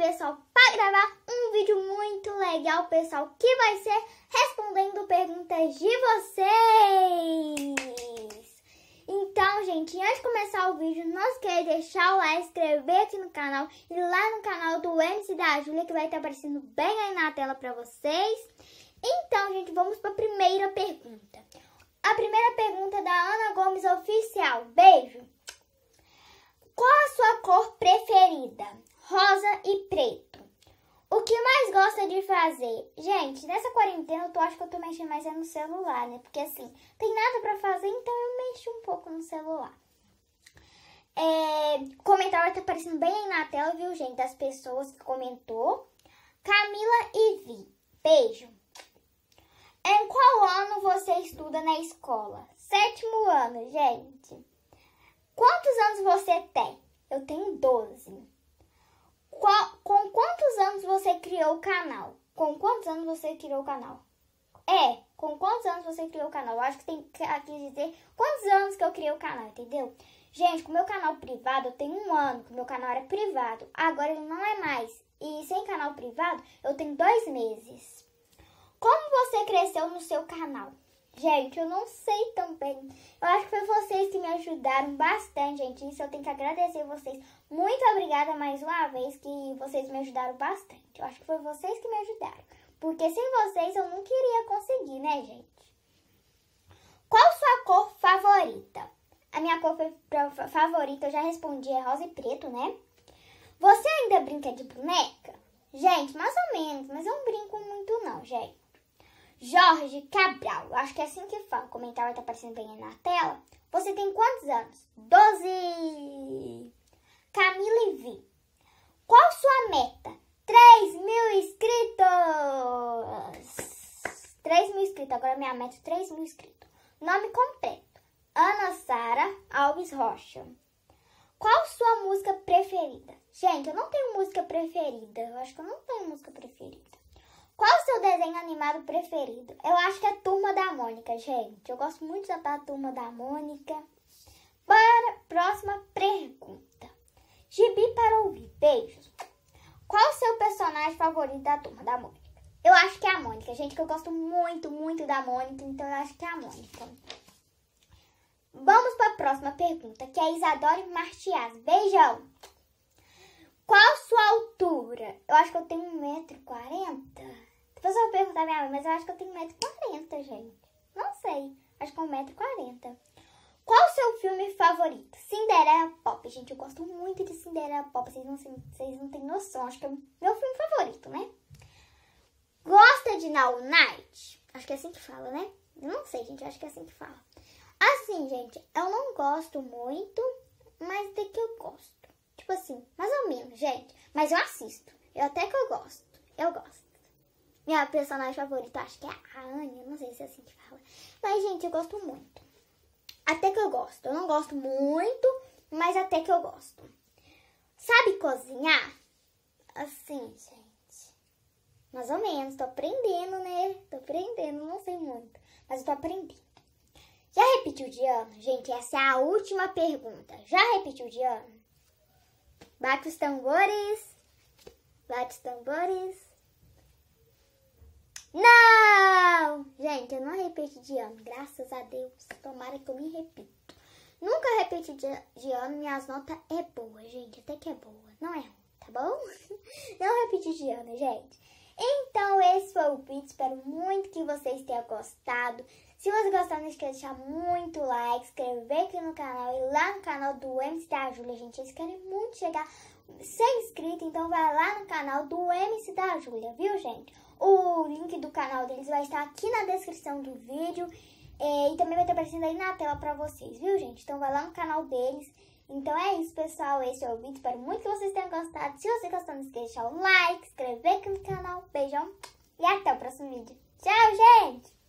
pessoal, para gravar um vídeo muito legal, pessoal, que vai ser respondendo perguntas de vocês. Então, gente, antes de começar o vídeo, não esqueça de deixar o like, inscrever aqui no canal e lá no canal do MC da Júlia, que vai estar aparecendo bem aí na tela para vocês. Então, gente, vamos para a primeira pergunta. A primeira pergunta é da Ana Gomes Oficial. Beijo! Qual a sua cor preferida? Rosa e preto. O que mais gosta de fazer? Gente, nessa quarentena eu acho que eu tô mexendo mais no celular, né? Porque assim, tem nada pra fazer, então eu mexo um pouco no celular. O comentário tá aparecendo bem aí na tela, viu, gente? Das pessoas que comentou. Camila e Vi. Beijo. Em qual ano você estuda na escola? 7º ano, gente. Quantos anos você tem? Eu tenho 12. Com quantos anos você criou o canal? Com quantos anos você criou o canal? Com quantos anos você criou o canal? Eu acho que tem que aqui dizer quantos anos que eu criei o canal, entendeu? Gente, com o meu canal privado eu tenho 1 ano, que o meu canal era privado. Agora ele não é mais. E sem canal privado eu tenho 2 meses. Como você cresceu no seu canal? Gente, eu não sei também. Eu acho que foi vocês que me ajudaram bastante, gente. Isso eu tenho que agradecer vocês. Muito obrigada mais uma vez que vocês me ajudaram bastante. Eu acho que foi vocês que me ajudaram. Porque sem vocês eu não queria conseguir, né, gente? Qual sua cor favorita? A minha cor favorita, eu já respondi, é rosa e preto, né? Você ainda brinca de boneca? Gente, mais ou menos, mas eu não brinco muito não, gente. Jorge Cabral, eu acho que é assim que fala, o comentário tá aparecendo bem aí na tela. Você tem quantos anos? 12. Camila e Vi. Qual sua meta? 3.000 inscritos. 3.000 inscritos, agora minha meta é 3.000 inscritos. Nome completo. Ana Sara Alves Rocha. Qual sua música preferida? Gente, eu não tenho música preferida, eu acho que eu não tenho música preferida. Qual o seu desenho animado preferido? Eu acho que é Turma da Mônica, gente. Eu gosto muito da Turma da Mônica. Para próxima pergunta. Gibi para ouvir. Beijos. Qual o seu personagem favorito da Turma da Mônica? Eu acho que é a Mônica, gente, que eu gosto muito, muito da Mônica, então eu acho que é a Mônica. Vamos para a próxima pergunta, que é Isadora Martiaz. Beijão. Qual sua altura? Eu acho que eu tenho 1,40m. Depois eu vou perguntar a minha mãe, mas eu acho que eu tenho 1,40m, gente. Não sei. Acho que é 1,40m. Qual o seu filme favorito? Cinderela Pop. Gente, eu gosto muito de Cinderela Pop. Vocês não têm noção. Acho que é o meu filme favorito, né? Gosta de Now Night? Acho que é assim que fala, né? Não sei, gente. Acho que é assim que fala. Assim, gente, eu não gosto muito, mas até que eu gosto. Tipo assim, mais ou menos, gente. Mas eu assisto. Até que eu gosto. Eu gosto. Minha personagem favorita, acho que é a Anya. Não sei se é assim que fala. Mas, gente, eu gosto muito. Até que eu gosto. Eu não gosto muito, mas até que eu gosto. Sabe cozinhar? Assim, gente. Mais ou menos. Tô aprendendo, né? Tô aprendendo. Não sei muito. Mas eu tô aprendendo. Já repetiu de ano? Gente, essa é a última pergunta. Já repetiu de ano? Bate os tambores. Bate os tambores. Não! Gente, eu não repeti de ano. Graças a Deus. Tomara que eu me repito. Nunca repeti de ano. Minhas notas é boa, gente. Até que é boa. Não é ruim, tá bom? Não repeti de ano, gente. Então, esse foi o vídeo. Espero muito que vocês tenham gostado. Se você gostar, não esqueça de deixar muito like, inscrever aqui no canal e lá no canal do MC da Júlia, gente. Eles querem muito chegar 100 inscritos, então vai lá no canal do MC da Júlia, viu, gente? O link do canal deles vai estar aqui na descrição do vídeo e também vai estar aparecendo aí na tela pra vocês, viu, gente? Então vai lá no canal deles. Então é isso, pessoal. Esse é o vídeo. Espero muito que vocês tenham gostado. Se você gostou, não esqueça de deixar o like, inscrever aqui no canal. Beijão e até o próximo vídeo. Tchau, gente!